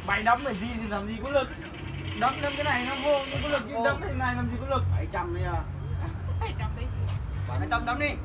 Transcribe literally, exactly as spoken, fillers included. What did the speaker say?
Mày đấm mày gì thì làm gì có lực. Đấm đấm cái này nó vô nhưng có lực, nhưng đấm cái này làm gì có lực. bảy trăm đi à. bảy trăm đi. Anh Tâm đấm đi.